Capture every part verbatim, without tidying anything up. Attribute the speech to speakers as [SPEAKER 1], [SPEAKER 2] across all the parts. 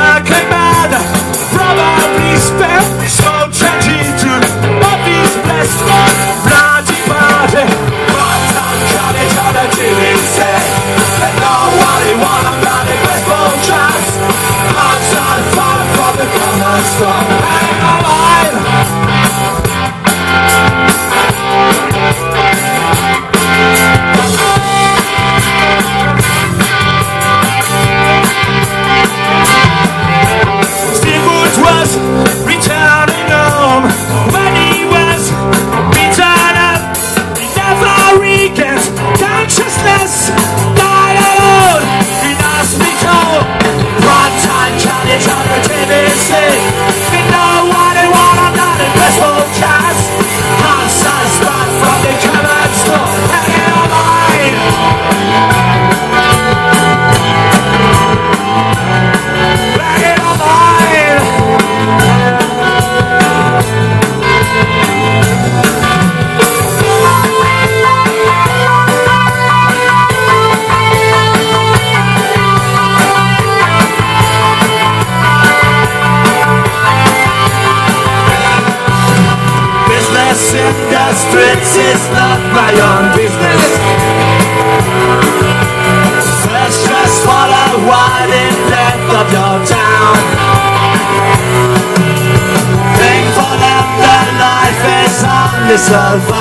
[SPEAKER 1] working man, probably spent so twenty-two of his blessed bloody body. But I'm coming to the T V set, and no one he want a bloody baseball tracks. I'm starting far from the common storm, hang alive. Was returning home when he was beaten up. He never regains consciousness. Died alone in hospital. One-time challenge on the T V C. Didn't know what he wanted, not in baseball cast. Handsome spot from the cupboard store. Hanging on mine. Hanging on mine. Business in the streets is not my own business. Search just for the wide in depth of your town. Think for them that life is only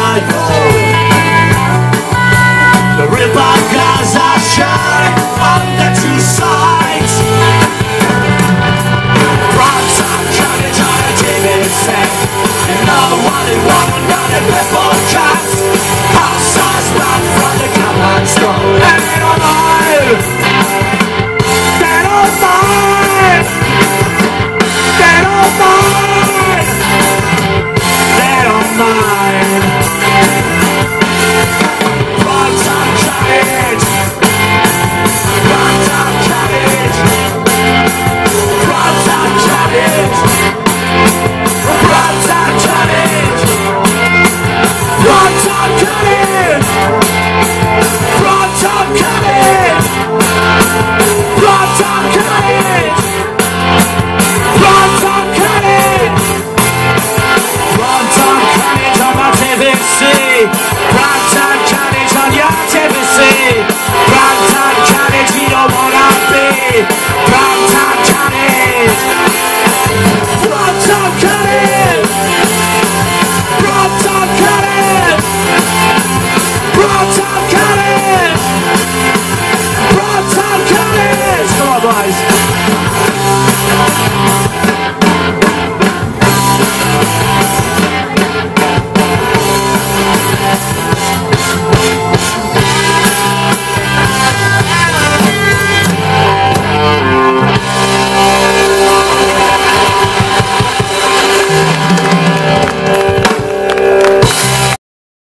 [SPEAKER 1] survival. The real bad guys are shining on